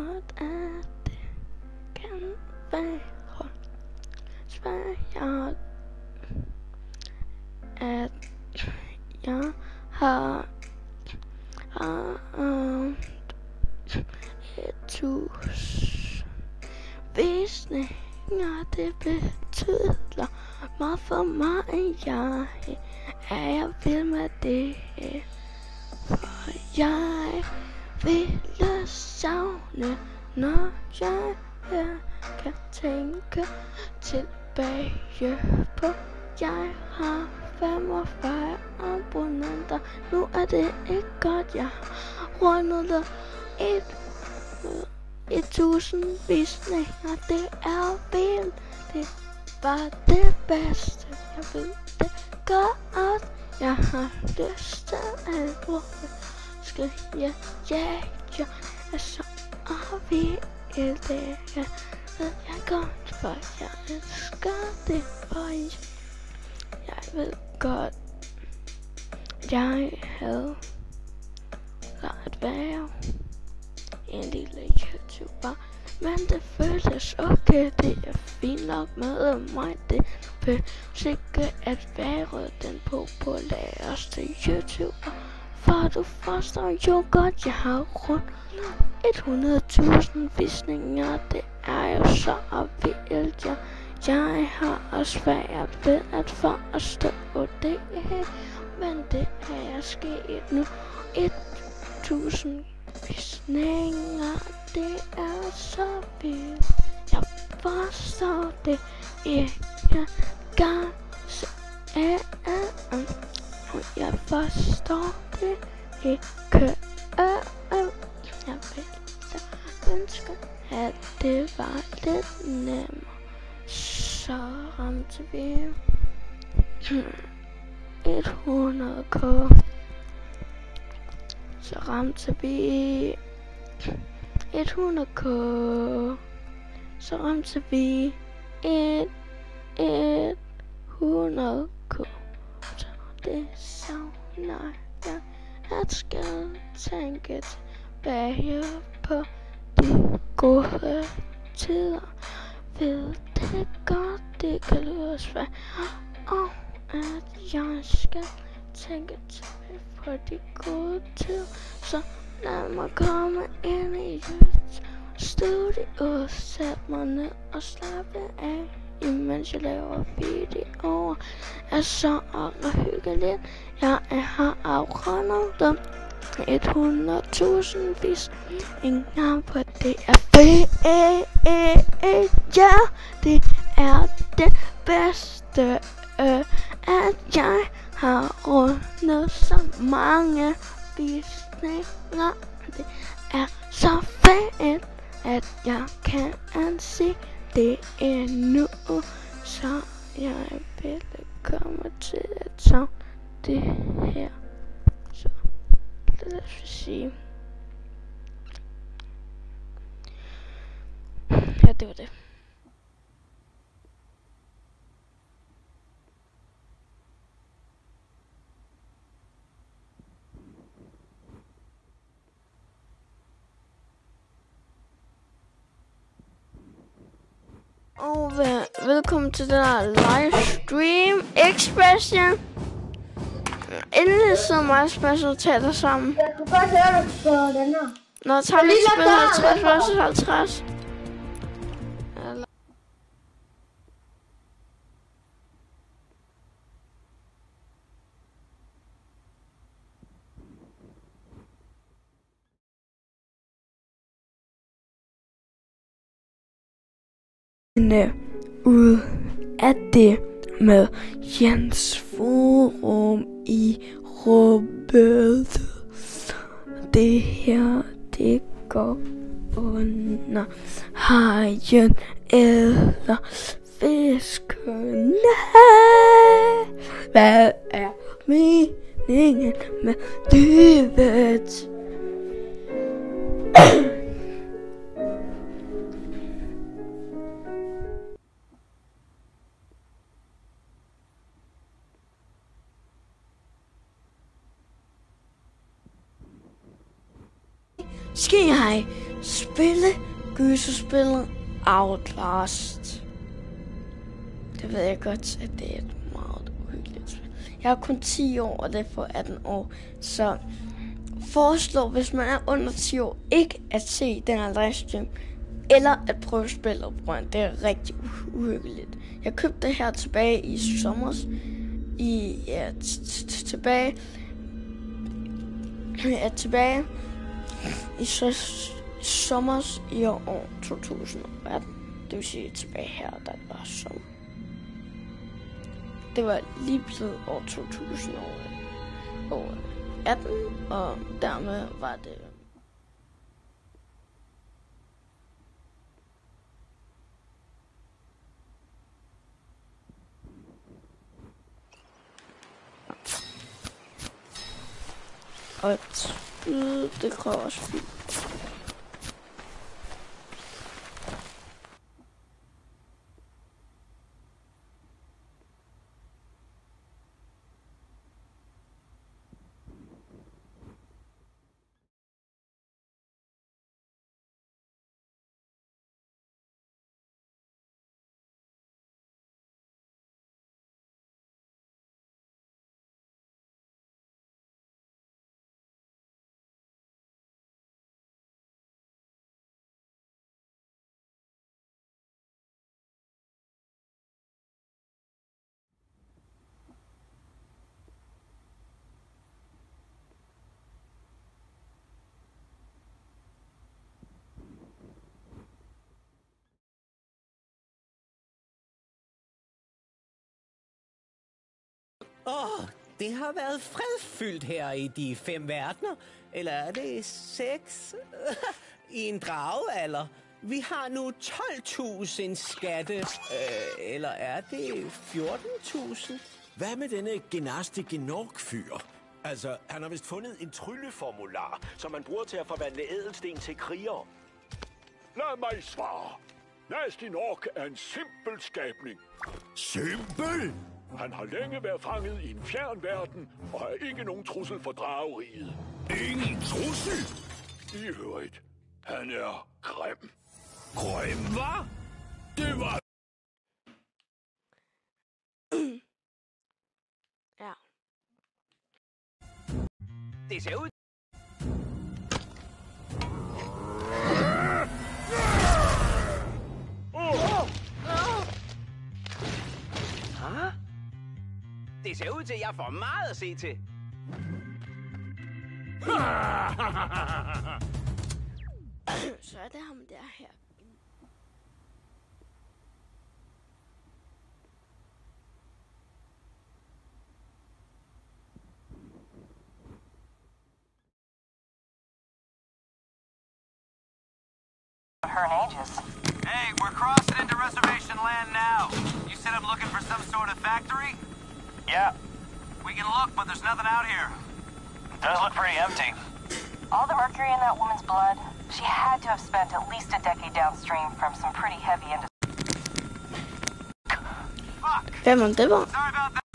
godt, at det kan være svært, at jeg har et visninger, det betyder meget for mig. Jeg vil med det, for jeg ville savne, når jeg kan tænke tilbage på. Jeg har 45 abonnenter, nu er det ikke godt, jeg har rundet 1000 visninger, det er vildt, det var det bedste, jeg ved det godt, jeg har lyst til at bruge, skal jeg er så vildt det, jeg ved jeg godt, for jeg elsker det, for jeg ved godt, jeg havde at være en lille YouTuber, men det føles okay, det er fint nok med mig, det føles ikke at være den populæreste YouTuber, for du forstår jo godt, jeg har rundt 100.000 visninger, det er jo så vildt, jeg har svært ved at forstå det, men det er sket nu. 1000 visninger, det er så vildt. Jeg forstår det ikke gang. Jeg forstår det ikke. Jeg ville ønske, at det var lidt nemmere. Så ramte vi 100k. Så ramte vi 100k. Så ramte vi 100k. Så det savner jeg. At skal tænke tilbage på de gode tider. Ved det godt, det kan lyde svært. Og at jeg skal tænke tilbage på de gode tider. Så lad mig komme ind i studiet, sæt mig ned og slappe af, imens jeg laver videoer. Er så hyggeligt. Jeg har afrundet dem 100.000 visninger på det er ja, det er det bedste, at jeg har rundet så mange visninger. Det er så fedt, at jeg kan se det endnu, så jeg vil komme til at tage det her. Så lad os sige. Ja, det var det. Og velkommen til den her livestream expression. Endelig sidder mig og Special taler sammen. Jeg kunne godt høre dig på den her. Når tager vi spil 50 versus 50. Ud af det med Jens Forum i rummet. Det her, det går under hajen eller fisken. Hvad er meningen med livet? skal jeg spille gyserspillet Outlast. Det ved jeg godt, at det er et meget uhyggeligt spil. Jeg er kun 10 år, og det er for 18 år. Så foreslår, hvis man er under 10 år, ikke at se den her livestream, eller at prøve spillet på grund. Det er rigtig uhyggeligt. Jeg købte det her tilbage i sommer. Tilbage i sommer i år 2018. Det vil sige tilbage her, der var sommer. Det var lige blevet år 2018, og dermed var det og det går også fint. Det har været fredfyldt her i de 5 verdener. Eller er det 6? I en dragealder. Vi har nu 12.000 skatte. Eller er det 14.000? Hvad med denne Genasti Genorg-fyr? Altså, han har vist fundet en trylleformular, som man bruger til at forvandle ædelsten til kriger. Lad mig svare. Nasty Nork er en simpel skabning. Simpel? Han har længe været fanget i en fjern verden, og er ikke nogen trussel for drageriget. Ingen trussel? I øvrigt, han er grim. Grim, hvad? Det var... ja. Det ser ud... Det ser ud til, at jeg får meget at se til. Så er det ham der her. Her in ages. Hey, we're crossing into reservation land now. You said I'm looking for some sort of factory? Yeah. We can look, but there's nothing out here. Does look pretty empty. All the mercury in that woman's blood, she had to have spent at least a decade downstream from some pretty heavy industry. Fuck! Hvem er det var? Sorry about that.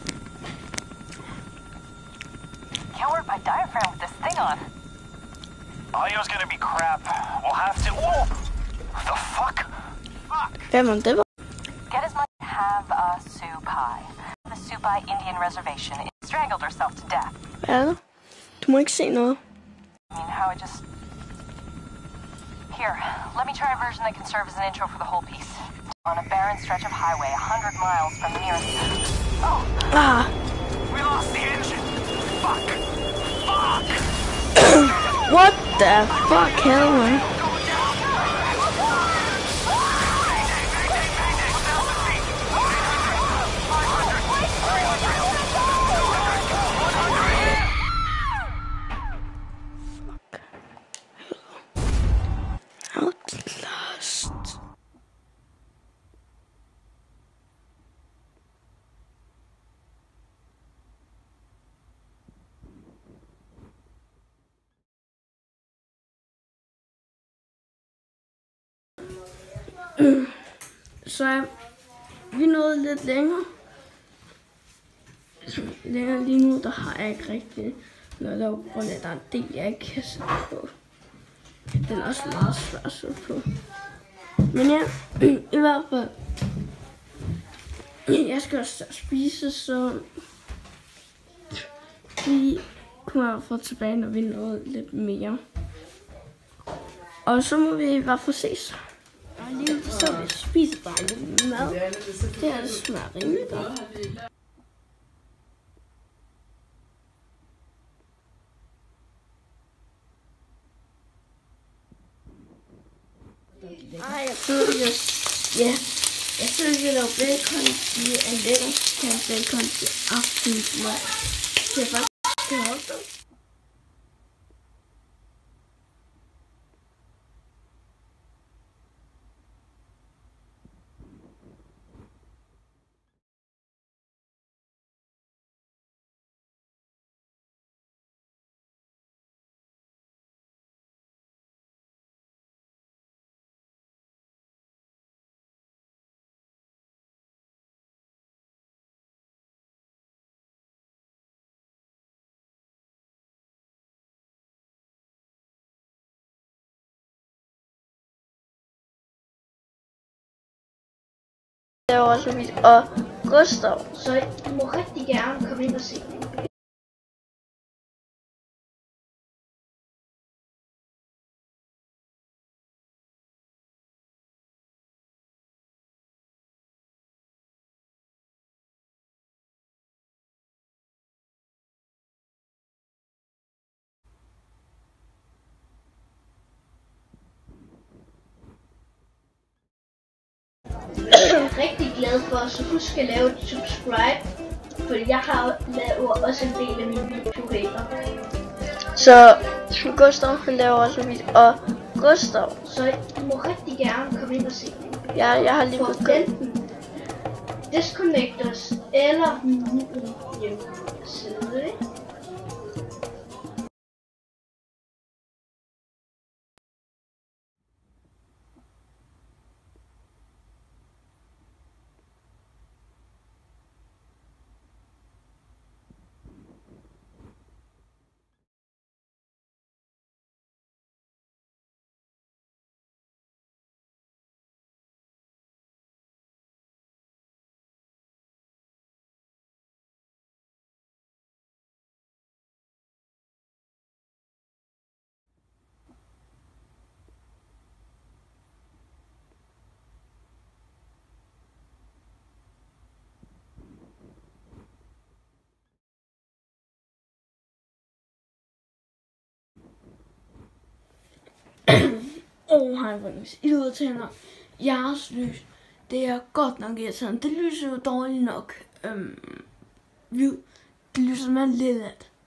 Can't work my diaphragm with this thing on. Audio's gonna be crap. We'll have to... Whoa! The fuck? Fuck! Hvem er det var? Get as much have a Supai. The Supai Indian reservation strangled herself to death. Hvad er det? Du må ikke se noget. I mean, how it just... Here, let me try a version that can serve as an intro for the whole piece. On a barren stretch of highway, 100 miles from the nearest... Oh! Ah! We lost the engine! Fuck! Fuck! What the fuck, hell, man? Outlast. Så er vi nået lidt længere. Lige nu, der har jeg ikke rigtig noget der på grund af, der er en del, jeg ikke kan sætte på. Den er også meget svær at sætte på. Men ja, i hvert fald. Jeg skal også spise, så vi kommer få tilbage, når vi nåede lidt mere. Og så må vi i hvert fald ses. Og lige så vi spiser bare lidt mad. Det her smager rimelig godt. Ej, jeg synes, vi laver bacon i en lækker kan bacon til aftensmad. Det er faktisk godt. Det var også vildt. Og Gustav, så du må rigtig gerne komme ind og se det. Jeg er rigtig glad for, så husk at lave et subscribe, fordi jeg har lavet også en del af mine videoer. Så Gustav, han laver også en video, og Gustav, så du må rigtig gerne komme ind og se det. Ja, jeg har lige fået enten Disconnectors eller min hjemmeside. Hej, folkens. I ud tænder. Jeres lys, det er godt nok irriterende. Det lyser jo dårligt nok. Det lyser man lidt af.